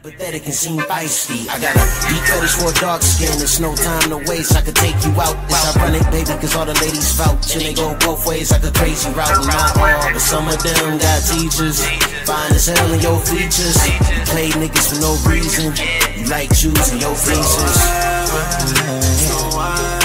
Pathetic and seem feisty. I got a deep fetish for dark skin. There's no time to waste. I could take you out. It's ironic, baby, cause all the ladies vouch. And they go both ways like a crazy route. Not all, but some of them got teachers. Fine as hell in your features. Play niggas for no reason. You like choosing your faces.